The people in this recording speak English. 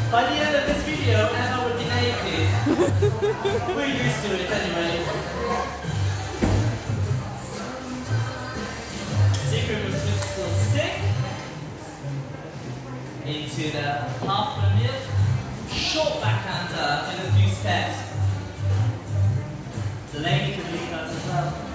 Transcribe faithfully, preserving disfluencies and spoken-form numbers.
By the end of this video, Emma would be naked. We're used to it anyway. Secret was just still stick into the half million. Short backhander in a few steps. The lady can leave that as well.